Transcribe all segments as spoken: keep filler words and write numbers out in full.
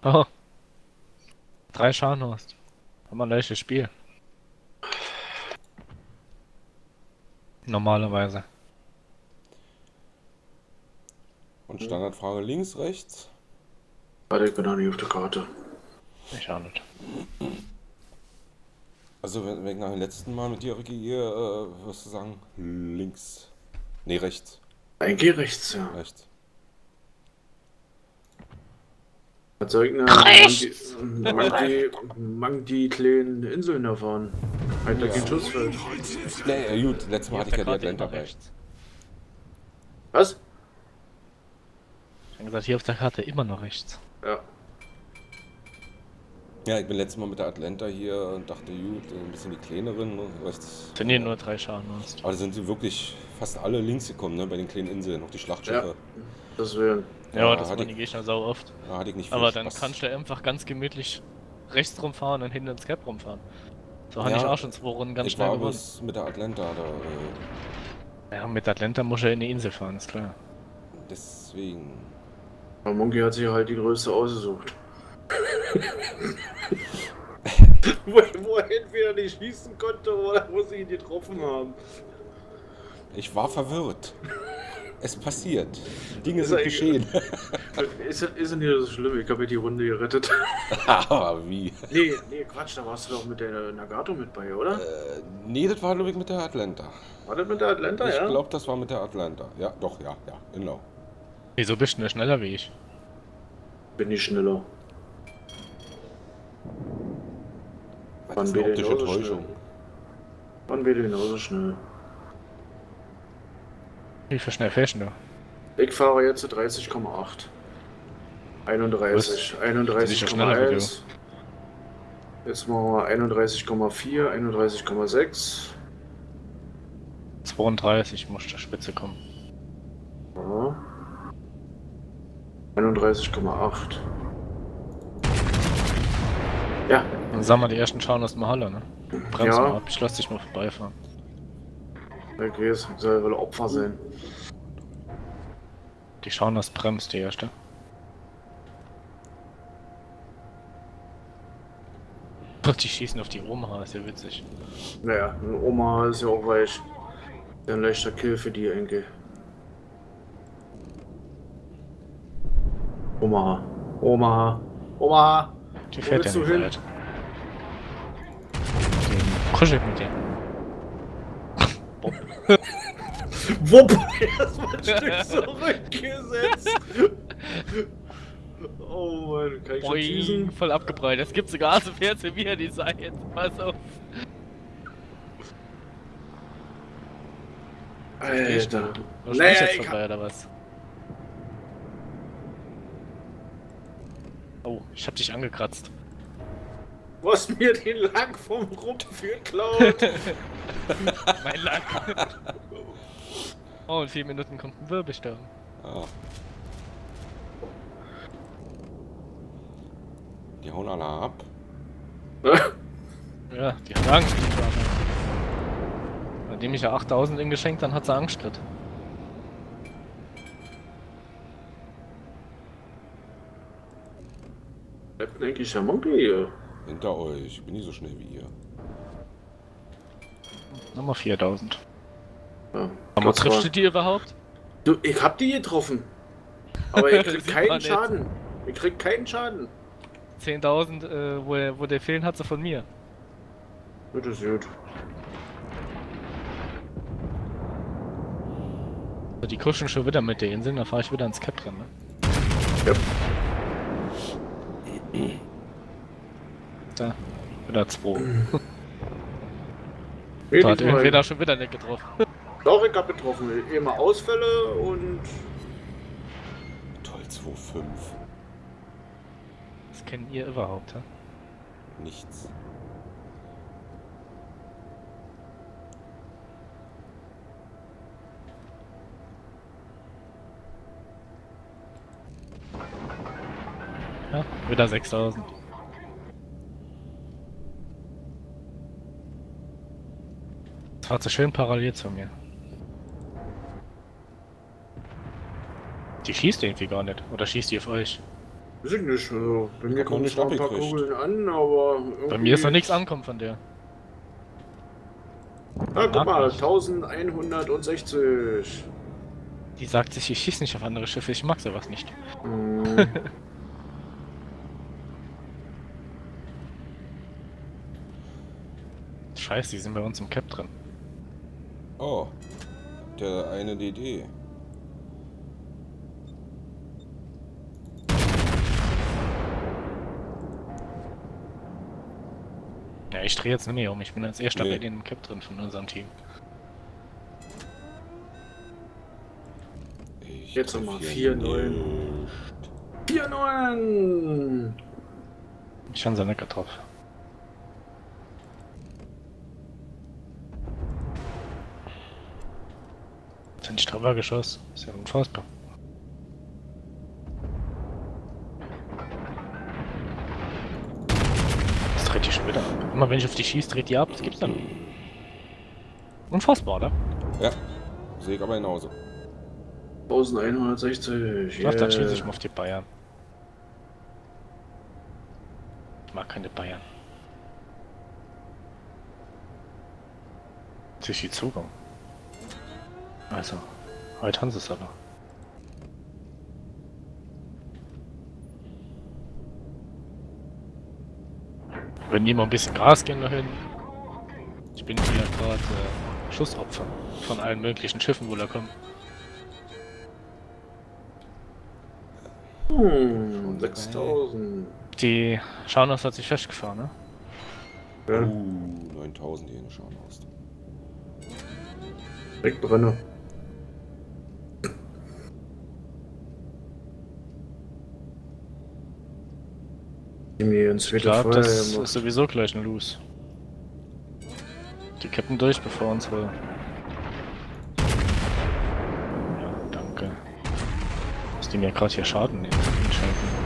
Oh, drei Scharnhorst. Haben wir ein leichtes Spiel. Normalerweise. Und Standardfrage links, rechts? Warte, ich bin noch nicht auf der Karte. Ich auch nicht. Also wenn, wenn ich nach dem letzten Mal mit dir, Ricky, hier, äh, wirst du sagen, links. Nee, rechts. Eigentlich rechts, ja. Rechts. Was soll ich denn? Rechts! Mang die, mang die kleinen Inseln da fahren. Halt da Ja. kein Schussfeld. Nee, äh, gut, letztes Mal hatte ich ja die Karte Atlanta immer bei. rechts. Was? Ich habe gesagt, hier auf der Karte immer noch rechts. Ja. Ja, ich bin letztes Mal mit der Atlanta hier und dachte, gut, ein bisschen die kleineren, ne, rechts. Sind hier nur drei Scharnhorst. Aber da sind sie wirklich fast alle links gekommen, ne, bei den kleinen Inseln, auch die Schlachtschiffe. Ja. Deswegen. Ja, Ja, das hatte waren die Gegner sau oft. Da hatte ich nicht viel Aber dann Spaß. kannst du einfach ganz gemütlich rechts rumfahren und hinten ins Cap rumfahren. So habe Ja, ich auch schon zwei Runden ganz Ich schnell war gewonnen. bloß mit der Atlanta, da, äh, Ja, mit Atlanta muss er in die Insel fahren, ist klar. deswegen. Aber Monkey hat sich halt die größte ausgesucht. wo, wo er entweder nicht schießen konnte oder wo sie ihn getroffen haben. Ich war verwirrt. Es passiert. Dinge Ist sind er- geschehen. Ist, ist ja nicht so schlimm, ich habe ja die Runde gerettet. Aber wie? Nee, nee, Quatsch, da warst du doch mit der Nagato mit bei, oder? Äh, nee, das war glaube ich mit der Atlanta. War das mit der Atlanta, Ich ja? glaube, das war mit der Atlanta. Ja, doch, ja, ja, genau. Wieso bist du denn schneller wie ich? Bin ich schneller. Das Wann ist eine wir optische genauso Täuschung. schnell? Wann wird genauso schnell? Wie viel schnell fährst du? Ich fahre jetzt dreißig Komma acht. einunddreißig. einunddreißig Komma eins. Jetzt machen wir einunddreißig Komma vier, einunddreißig Komma sechs. zweiunddreißig muss zur Spitze kommen. Ja. einunddreißig Komma acht. Ja, Dann sagen wir die ersten schauen aus dem Halle, ne? Bremst Ja. mal ab, ich lass dich mal vorbeifahren. okay, es soll wohl Opfer sein. Die schauen das bremst, die erste. Und die schießen auf die Omaha, ist ja witzig. Naja, ein Oma ist ja auch weich. Ein leichter Kill für die Enkel. Omaha. Omaha. Omaha. Die Wo fährt ja willst du nicht hin? weit. Die kuschelt mit dir. Wupp! Erstmal ein Stück zurückgesetzt. Oh Mann, kann ich schon Boing, schießen? voll abgeprallt. Das gibt sogar so fährt sie wieder die Seite. Pass auf. Alter. Du Naja, naja, jetzt ich vorbei, oder was? Oh, ich hab dich angekratzt. Du hast mir den Lack vom Rumpf geklaut. Mein Lack. Oh, in vier Minuten kommt ein Wirbelsturm. Ah. Die hauen alle ab. Ja, die hat Angst. Die Schweine. Nachdem ich ja achttausend in geschenkt, dann hat sie Angst gekriegt. Bleibt denn eigentlich der Monkey hier? Hinter euch. Ich bin nicht so schnell wie ihr. Nochmal viertausend. Ja, Aber das triffst war- du die überhaupt? Du, ich hab die getroffen. Aber ich krieg Sieht man keinen nicht. Schaden. Ich krieg keinen Schaden. zehntausend, äh, wo, wo der fehlen hat sie von mir. Das ist gut. Also die kuschen schon wieder mit der Insel, dann fahre ich wieder ins Cap drin, ne? Ja. Da, wieder zwei. Nee, Da hat diesmal- irgendwer schon wieder nicht getroffen. Doch, ich hab getroffen. Immer Ausfälle und Toll, zwei Komma fünf. Das kennt ihr überhaupt, ja? Nichts. Ja, wieder sechstausend. Das fahrt so schön parallel zu mir. Die schießt irgendwie gar nicht. Oder schießt die auf euch? Weiß ich nicht, also bei mir Hat man kommen nicht zwar ein paar abgekriegt. Kugeln an, aber Bei mir ist noch irgendwie- nichts ankommen von der. Ah, guck mal, Nachricht. elfhundertsechzig. Die sagt sich, ich schieß nicht auf andere Schiffe, ich mag sowas nicht. Hm. Scheiße, die sind bei uns im Cap drin. Oh, der eine D D. Ja, ich drehe jetzt nicht mehr um, ich bin als erster Nee. bei denen im Cap drin von unserem Team. Ich Jetzt treff nochmal hier vier nicht. neun. vier neun. Schon sehr lecker drauf. Sind ich drüber geschossen? Ist ja unfassbar. Das dreht die schon wieder ab. Immer wenn ich auf die schieße, dreht die ab. Das gibt's dann. Unfassbar, oder? Ja, sehe ich aber genauso. elfhundertsechzig. Ach, dann schieße ich mal auf die Bayern. Ich mag keine Bayern. Jetzt ist die Zugang. Also, heute haben sie es aber. Wenn die mal ein bisschen Gas gehen dahin. Ich bin hier gerade äh, Schussopfer von allen möglichen Schiffen, wo da kommen. Hm, sechstausend. Die Schaunos hat sich festgefahren, ne? Ja, Uh, neuntausend hier in der Schaunhorst. Wegbrenner. Die mir ins Ich zweite glaube, Feuer das gemacht. ist sowieso gleich ein Los. Die kippen durch, bevor unsere... Ja, danke. Dass die mir gerade hier Schaden entscheiden.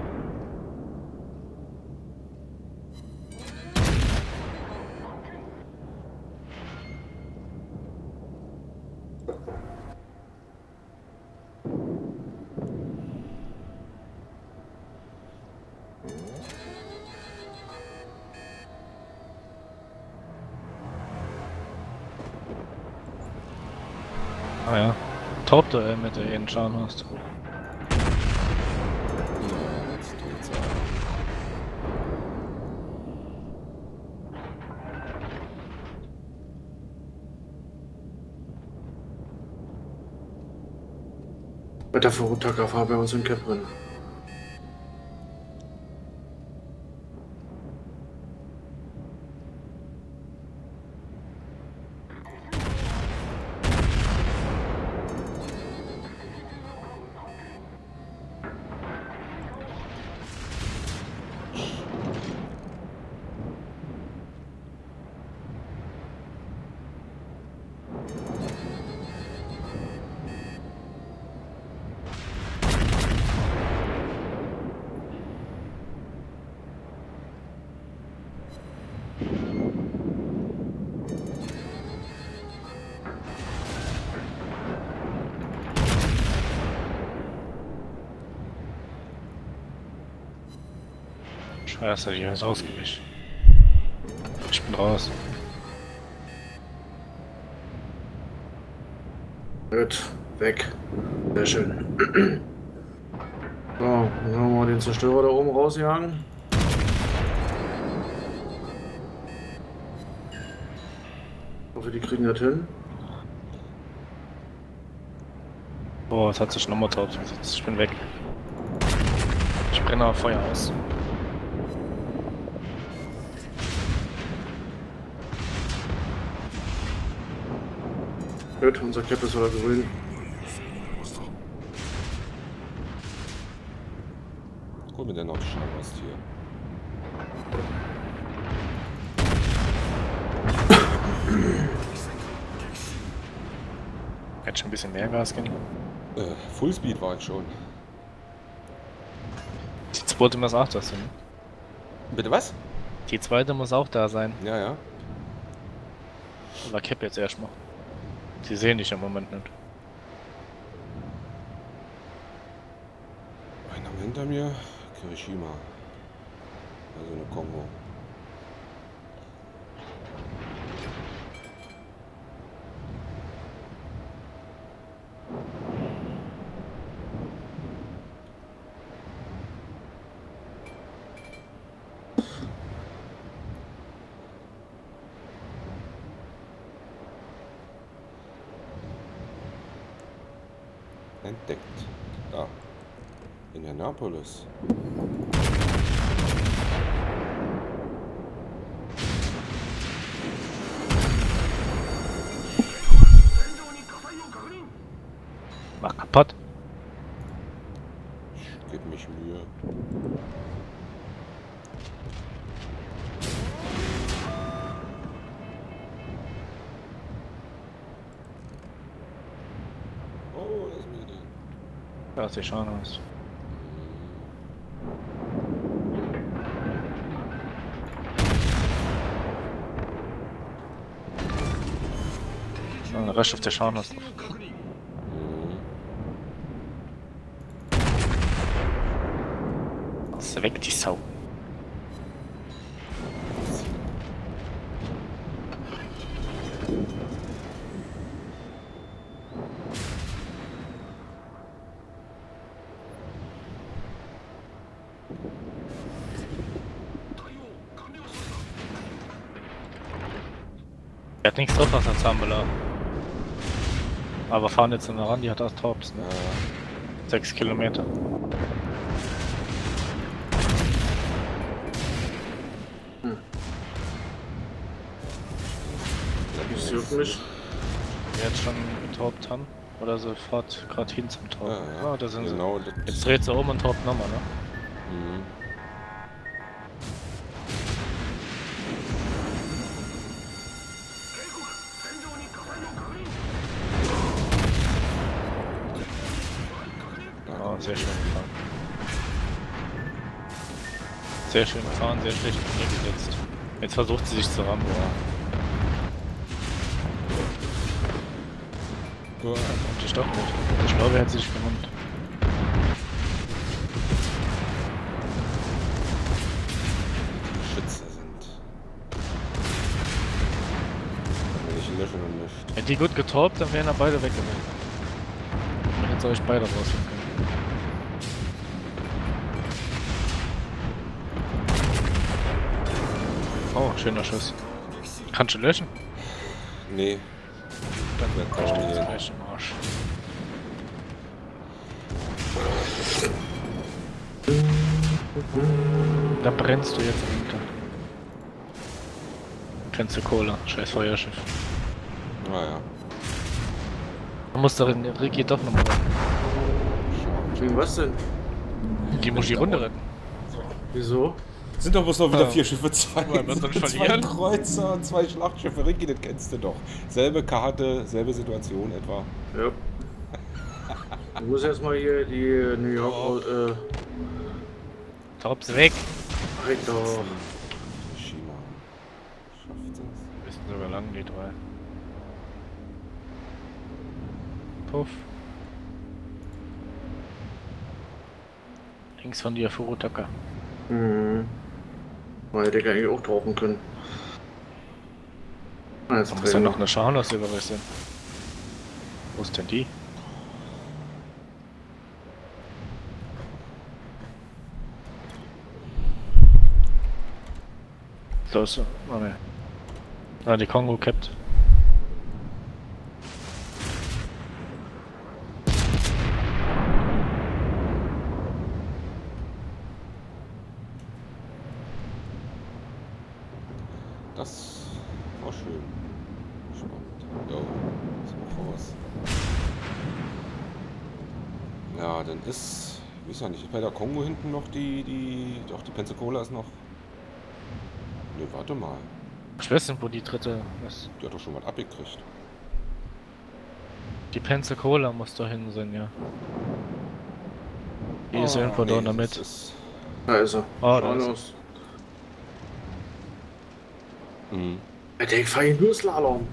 Ah ja. Top-Duell mit der jeden Schaden hast. Ja, jetzt tut's aber. Wetterverrückter war bei uns im Cap drin. Scheiße, die ist ausgewichen. Ich bin raus. Gut, weg. Sehr schön. So, dann haben wir den Zerstörer da oben rausjagen. Ich hoffe, die kriegen das hin. Boah, es hat sich nochmal tot gesetzt. Ich bin weg. Ich brenne auf Feuer aus. Gut, unser Cap ist wieder grün. Hol mir denn noch die Schaunhorst hier. Hätte schon ein bisschen mehr Gas gehen. Äh, Fullspeed war ich schon. Die zweite muss auch da sein. Bitte was? Die zweite muss auch da sein. Ja, ja. Aber Cap jetzt erstmal. Sie sehen dich im Moment nicht. Einer hinter mir. Kirishima. Also eine Kongo. Entdeckt. Da. Indianapolis. Mach kaputt. Ich gebe mich Mühe. Oh, das ist mir den. Ja, sieht schon aus. Ein Rest auf der Schauen hast. Was weg, die Sau. Er hat nichts drauf, was er Zambela. Aber fahren jetzt in der Ran, die hat auch Tops, ne? Ja. Sechs Kilometer. Hm. Das juckt mich. Die jetzt schon getaubt haben. Oder sie fährt gerade hin zum Tauben. Ja, ja. Ah, da sind Genau, sie. das- Jetzt dreht sie um und taubt nochmal, ne? Mhm. Oh, sehr schön gefahren. Sehr schön gefahren, sehr schlecht gesetzt. Jetzt versucht sie sich zu rammen. Ja. Und ich doch nicht. Ich glaube, er hat sich genommen. Schütze sind. Wenn ich löschen und nicht. Hätte die gut getaubt, dann wären da beide weg gewesen. Dann hätte euch beide rausfinden können. Oh, schöner Schuss. Kannst du löschen? Nee. Dann wird steht kaum jetzt gehen. gleich im Arsch. Da brennst du jetzt runter. Kennst du Cola, scheiß Feuerschiff. Naja. Da muss doch in Ricky doch nochmal rein. Wegen was denn? Die muss die Runde retten. Wieso? Sind doch bloß noch wieder Ja. vier Schiffe, zwei, Wollen wir uns zwei verlieren? Kreuzer und zwei Schlachtschiffe. Ricky, das kennst du doch. Selbe Karte, selbe Situation etwa. Ja. Ich muss erstmal hier die New York. Oh. Äh, Taub's weg. Alter. Shima. Schafft es. Bisschen sogar lang, die drei. Puff. Links von dir, Furutaka. Mhm. Man hätte eigentlich auch tauchen können. Ah, jetzt Da muss ja drehen. noch eine Scharnhaus über euch sein. Wo ist denn die? Da ist sie. Oh ne. Ah, die Kongo capped. Das war schön. Spannend. Ja, ist auch raus. Ja, dann ist, ich weiß ja nicht, ist bei der Kongo hinten noch die, die, doch die Pensacola ist noch. Ne, warte mal. Ich weiß nicht, wo die dritte ist. Die hat doch schon was abgekriegt. Die Pensacola muss da hin sein, ja. Die ist Ah, irgendwo da in der das Mitte. ist- Da ist er. Ah, da Schau ist er. los. Mhm. Alter, ich fahr hier nur Slalom.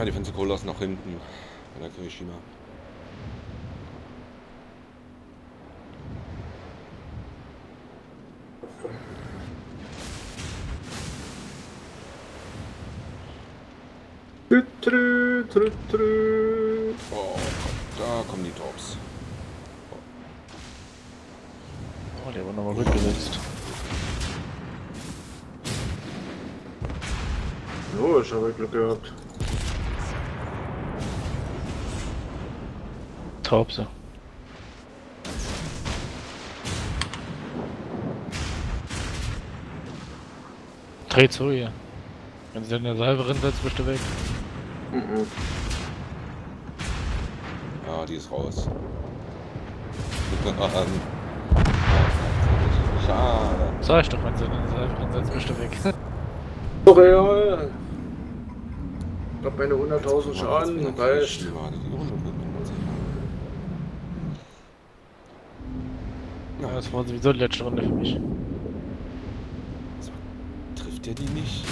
Ja, die Pensacola ist noch hinten bei der Kirishima. Trü, trü, trü. Oh, da kommen die Torps. Oh, der wurde nochmal rückgesetzt. Oh, ich habe Glück gehabt. Taubse. Dreh zu hier. Wenn sie in der Salve reinsetzt, bist du weg. Mhm. Ah, die ist raus. Schade. Sag ich doch, wenn sie in der Salve reinsetzt, bist du weg. So real. Ich hab meine hunderttausend Schaden, reicht. Ja, das war sowieso die letzte Runde für mich. Trifft der die nicht?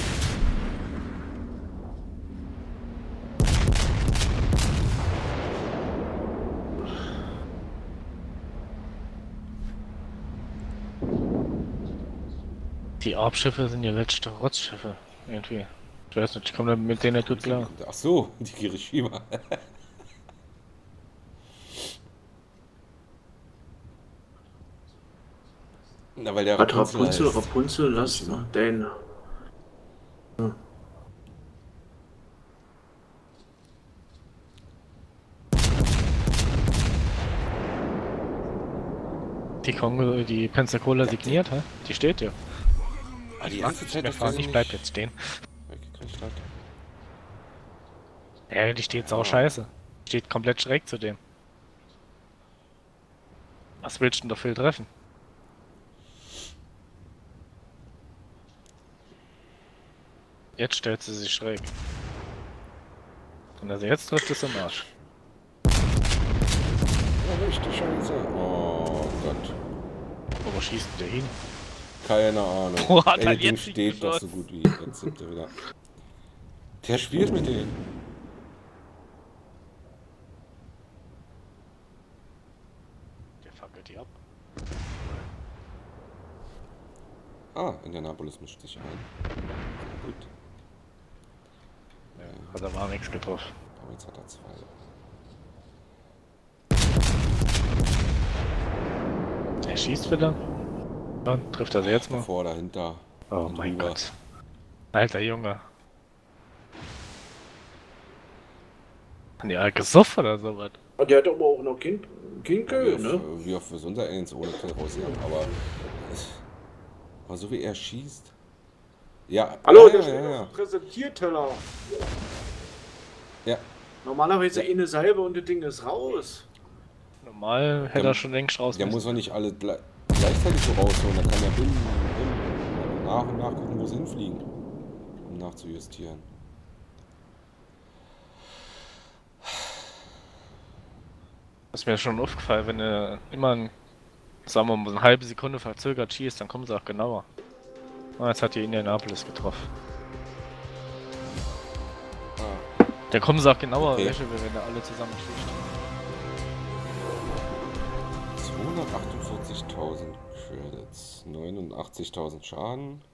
Die Abschiffe sind ja letzte Rotzschiffe. Irgendwie. Ich weiß nicht, ich komme mit denen nicht gut klar. Ach so, die Kirishima. Na, weil der Hat Rapunzel, Rapunzel, heißt. Rapunzel, lass mal den. Ja. Die Kongo, die Pensacola signiert, hä? Die steht ja. Ah, die Ich ganze mag Zeit mehr auf fahren, der ich bleib jetzt stehen. weggekriegt hat. Ja, die steht sau scheiße. Steht komplett schräg zu dem. Was willst du denn dafür treffen? Jetzt stellt sie sich schräg. Und also jetzt trifft es im Arsch. Ja, richtig scheiße. Oh Gott. Oh, wo schießt denn der hin? Keine Ahnung. Wo hat Ey, er das Ding jetzt steht doch so geschossen? gut wie. Jetzt sind wir wieder. Der spielt mit denen. Der fackelt die ab. Ah, Indianapolis mischt sich ein. Gut. Ja, hat er war nichts getroffen. Aber jetzt hat er zwei. Er schießt wieder. Dann trifft er sie jetzt mal. Davor, dahinter. Oh und mein drüber. Gott. Alter Junge. Haben die alle gesoffen oder sowas? Ah, der hat aber auch noch Kind, Wie Kinkel, auf, ne? wie auf unser Aliens ohne Kill rausgegangen. Aber, es- aber so wie er schießt. Ja. Hallo, ja, der ja, steht ja, auf ja. dem Präsentierteller. Ja. Normalerweise eine Salbe und das Ding ist raus. Normal hätte Der- er schon längst raus Der müssen. muss doch nicht alle gle- gleichzeitig so rausholen. Da kann er bim, bim, nach und nach gucken, wo sie hinfliegen. Um nachzujustieren. Das ist mir schon aufgefallen, wenn er immer ein, sagen wir mal, eine halbe Sekunde verzögert schießt, dann kommen sie auch genauer. Ah, jetzt hat die Indianapolis getroffen. Ah. Dann kommen sie auch genauer, Okay. welche, wenn er alle zusammen schießt. zweihundertachtundvierzigtausend Credits, neunundachtzigtausend Schaden.